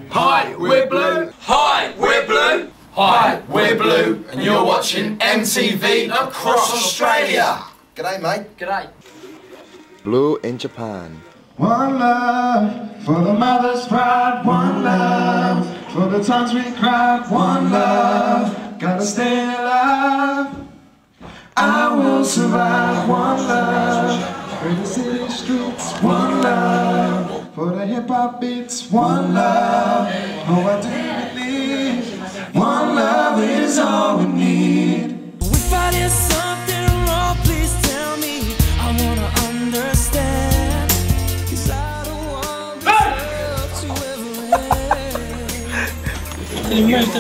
Hi, we're Blue. Hi, we're Blue. Hi, we're Blue. And you're watching MTV across Australia. G'day, mate. G'day. Blue in Japan. One love for the mother's pride. One love for the times we cried. One love, gotta stay alive. I will survive. One love for the city streets. One love for the hip hop beats. One love, oh I do believe. One love is all we need. If I did something wrong, please tell me. I wanna understand. 'Cause I don't want myself to ever end.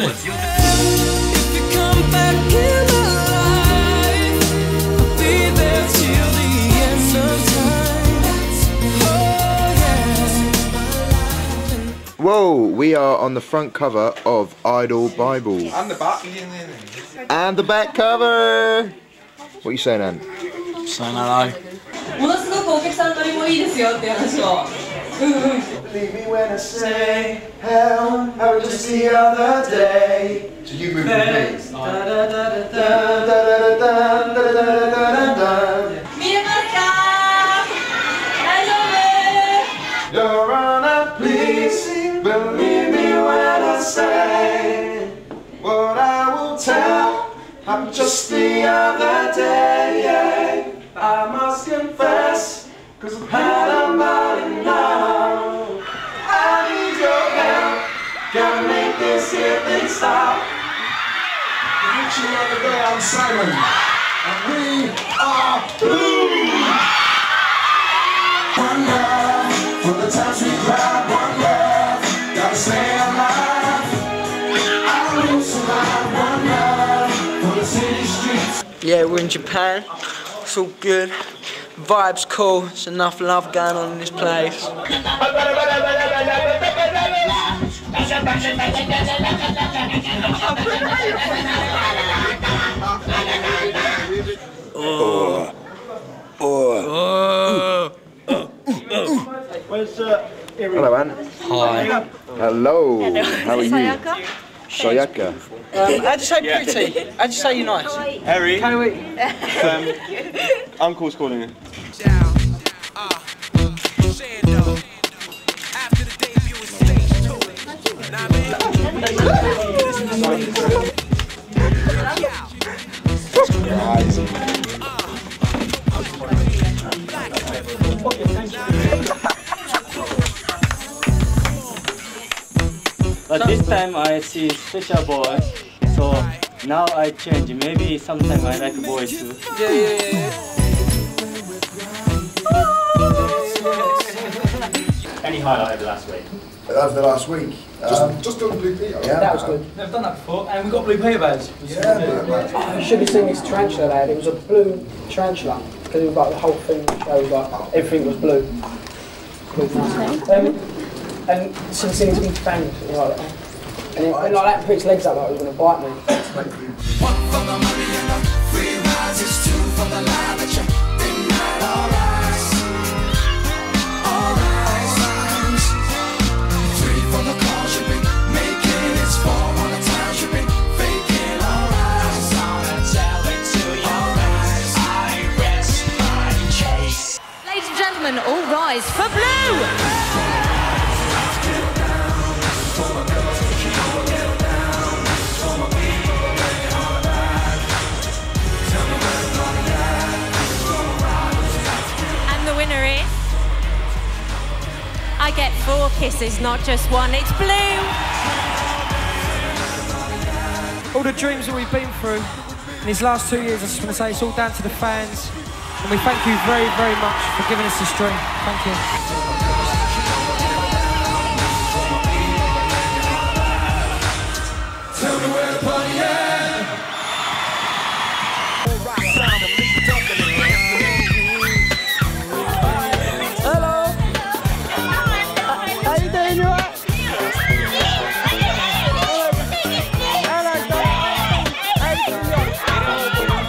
If you come back in my life, I'll be there till the end of time. Oh yeah. Whoa, we are on the front cover of Idol Bible. And the back. And the back cover! What are you saying, Anne? Saying hello. ものすごくお客さんノリもいいですよっていう話を。 Believe me when I say how I was just the other day. So you move with me. 見えますか？大丈夫？ Your Honor, please believe me when I say what I will tell. I'm just the other day. I must confess, 'cause I've had about enough. I need your help. Gotta make this here thing stop. Each and every day I'm Simon, and we are Blue. One love for the times we cried. One love, gotta stay alive. I will survive. One love for the city streets. Yeah, we're in Japan. It's all good. Vibe's cool. There's enough love going on in this place. Hello, Anne. Hi. Hello. How are you? Sayaka. How'd you say pretty? How'd you say you're nice? Harry, Can Uncle's calling you. But this time I see special boy, so now I change. Maybe sometime I like boy too. Yeah. Any highlight of last week? Over the last week. Just done Blue Peter. Yeah, that was good. Never done that before, and we got Blue Peter badge. Yeah, you should have seen this tarantula they had. It was a blue tarantula because it was like the whole thing showed like everything was blue. And since then he's been banged like that. And it went like that and put its legs up like it was going to bite me. One for the money and the free rises, two for the lie that you denied. All rise, all rise. Three for the calls you've been making. It's four on the times you've been faking. All rise, all that tell it to your eyes. I rest my case. Ladies and gentlemen, all rise for Blue! I get 4 kisses, not just one. It's Blue. All the dreams that we've been through in these last 2 years, I just want to say it's all down to the fans. And we thank you very, very much for giving us this dream. Thank you. Tell me where the party at. Hello. How you doing? You alright?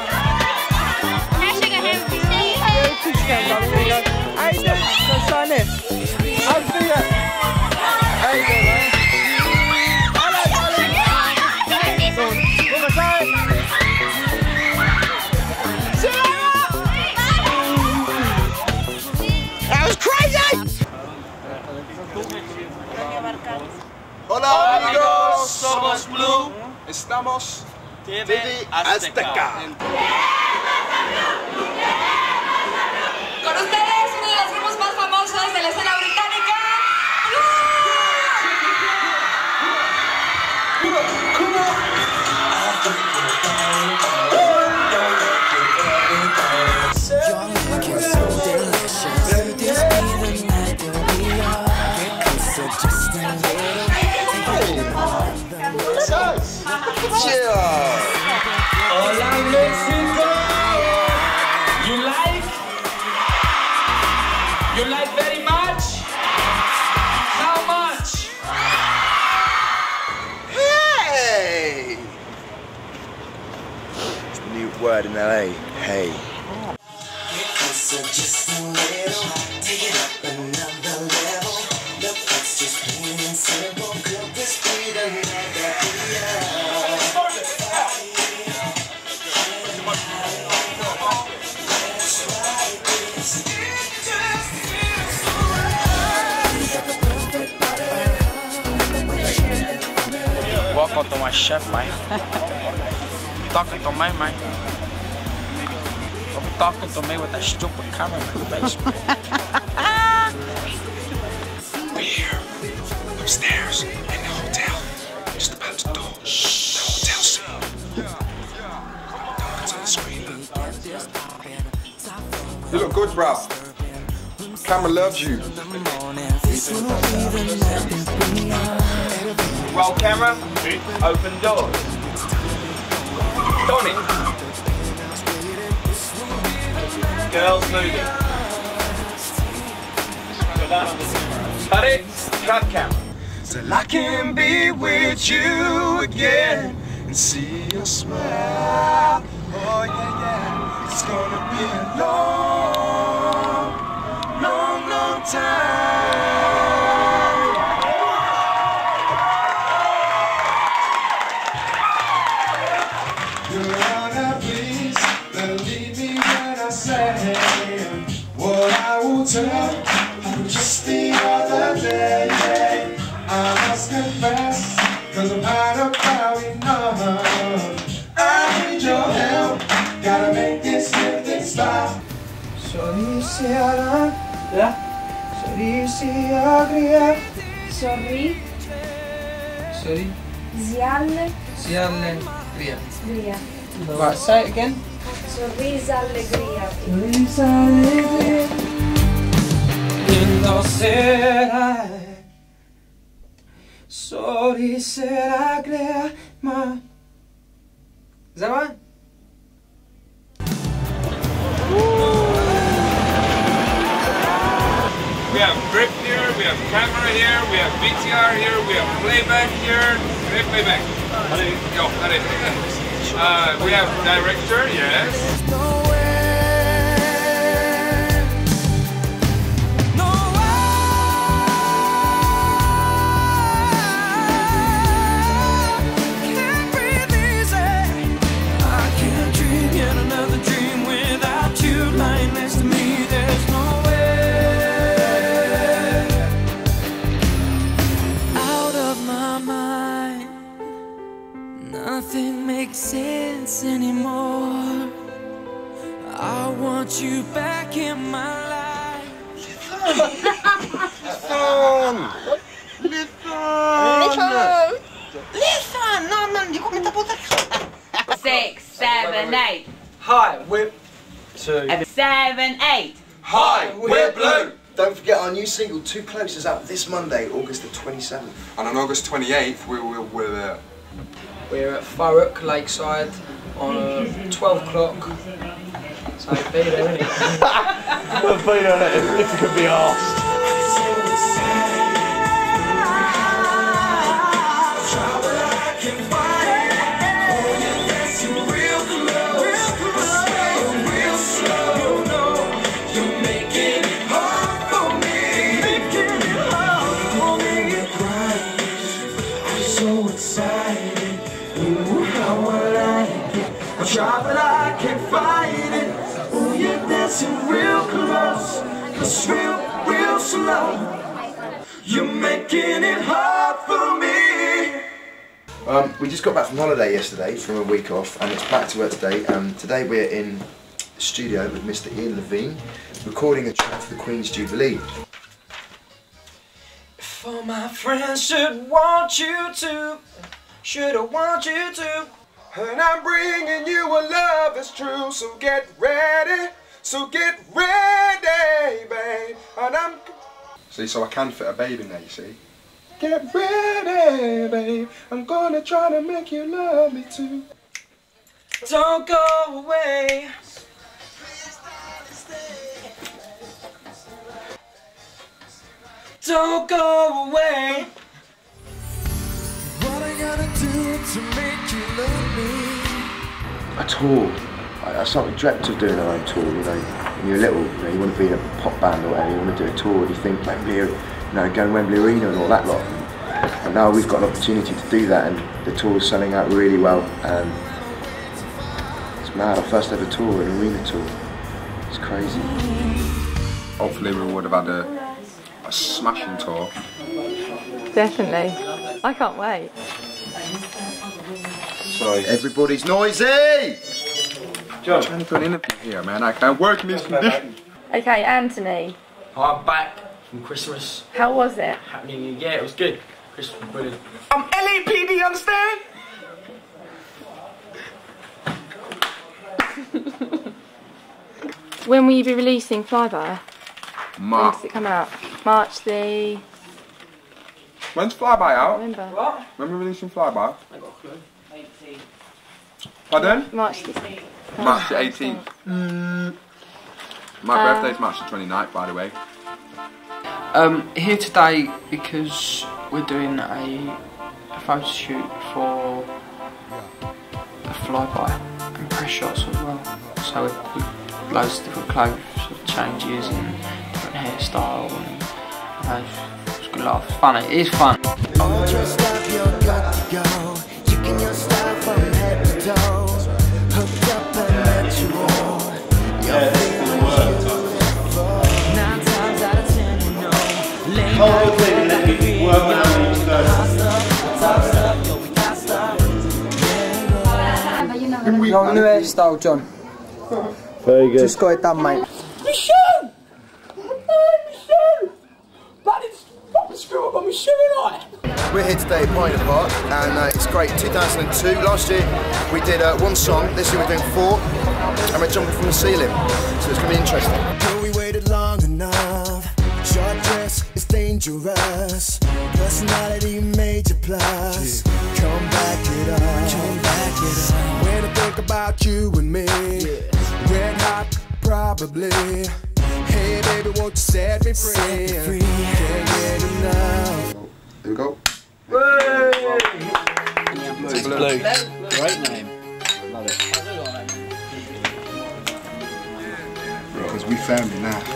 Hello. How you doing? West Blue, estamos TV Azteca. Con ustedes, uno de los grupos más famosos de la escena británica. Hola, Mexico! You like? You like very much? How much? Hey! It's the new word in LA. Hey. Welcome to my chef, man. Talking to me, man. Don't be talking to me with that stupid camera in my face, man. We're here, upstairs, in the hotel. Just about to do the hotel scene. It's on the screen, look. You look good, bro. Camera loves you. Roll camera, open doors. Donnie. Girls moving. Cut it, cut camera. Till I can be with you again and see your smile. Oh yeah, yeah. It's gonna be a long, long, long time. Your Honor, please believe me when I say what I will tell you just the other day. I must confess, cause I'm out about enough. I need your help, gotta make this thing stop. Sorry, Ciara. Yeah? Sorry, Ciara. Sorry. Sorry. Zialle. Ciara. Gria. Right, say it again. Sorrisa allegria. Sorrisa allegria. Lindo será. Sorry, será grandma. Is that right? We have grip here, we have camera here, we have VTR here, we have playback here. We have playback. Yo, we have director, yes. Nothing makes sense anymore. I want you back in my life. Listen! No, non dico che poter 6, 7, 8. Hi, we're 2, 7, 8. Hi, we're Blue. Don't forget our new single, Too Close, is out this Monday, August the 27th. And on August 28th, we're there. We're at Thurrock Lakeside on 12 o'clock. So be there, innit? Be there, if you could be asked. Try but I can't fight it. Oh, you're dancing real close, it's real slow. You're making it hard for me. We just got back from holiday yesterday, from a week off, and it's back to work today. Today we're in the studio with Mr. Ian Levine, recording a track for the Queen's Jubilee. If all my friends should want you to, should I want you to? And I'm bringing you a love that's true, so get ready, babe. And I'm... See, so I can fit a babe in there, you see. Get ready, babe. I'm gonna try to make you love me too. Don't go away. Don't go away. What I gotta do to make you love me? A tour. I started dreamt of doing our own tour, you know. When you're little, you know, you want to be in a pop band or whatever, you want to do a tour, and you think Wembley, you know, going Wembley Arena and all that lot. And now we've got an opportunity to do that, and the tour's selling out really well. And it's mad, our first ever tour, an arena tour. It's crazy. Hopefully we would have had a smashing tour. Definitely. I can't wait. Sorry. Everybody's noisy! John, I'm trying to do an interview here, man. I can't work in these conditions. Okay, Anthony. I'm back from Christmas. How was it? Happy New Year. It was good. Christmas was brilliant. I'm LAPD, understand? When will you be releasing Flyby? When March. does it come out? March the... When's Flyby out? Remember. What? When are we releasing Flyby? I got a clue. 18. Pardon? March the... March the 18th. My birthday's March the 29th, by the way. Here today because we're doing a photo shoot for a Flyby and press shots as well. So with loads of different clothes changes and different hairstyle and it's a good laugh. It's fun. It is fun. All dressed up, you're good to go. You can your style from head to toe. Hooked up and let you on. You're feeling beautiful. 9 times out of 10, you know. Late night, let me feel Your new hairstyle, John. Very good. Just got it done, mate. Michelle! Michelle! Bloody screw up on my shoe tonight! We're here today at Pioneer Park, and it's great. 2002, last year we did 1 song, this year we're doing 4, and we're jumping from the ceiling, so it's going to be interesting. Girl, we waited long enough. Short dress is dangerous. Personality major plus. Come back it up. When I think about you and me, red hot probably. Hey baby, won't you set me free? Can't get enough. Here we go. It's blue. Great name. Love it. Because we found it now.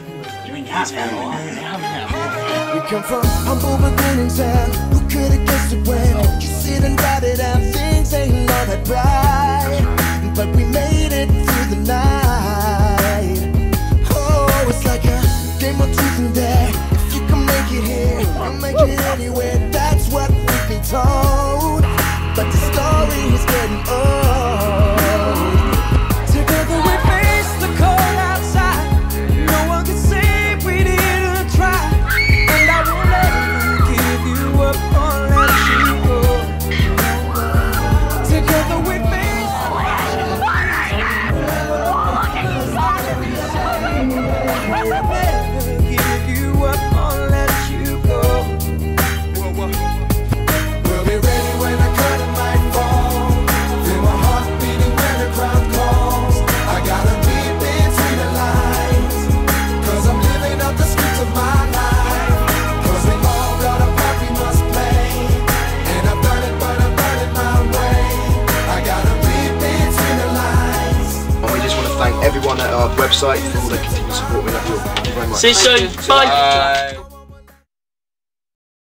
We come from humble beginnings and who could have guessed it when you sit and got it and things ain't all that bright, but we made it through the night. Oh, it's like a game of truth and dare. If you can make it here, I'll make it anywhere. That's what we've been told, but the story is getting old. Together we face the cold outside. No one can say we didn't try. And I will never give you up or let you go. Together we face I will never give you up or let you go. We'll be ready when the curtain might fall. Feel my heart beating when the crowd calls. I gotta read between the lines, 'cause I'm living up the script of my life. 'Cause we all got a part we must play, and I've done it, but I've done it my way. I gotta read between the lines. And we just want to thank everyone at our website for all their continued support. We love you all. Thank you very much. See you soon. Bye.